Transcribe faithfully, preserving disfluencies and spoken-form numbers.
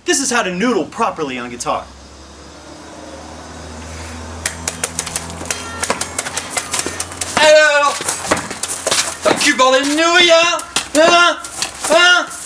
This is how to noodle properly on guitar. Alors, t'as le cul bordel de nouilles, hein? Hein? Hein?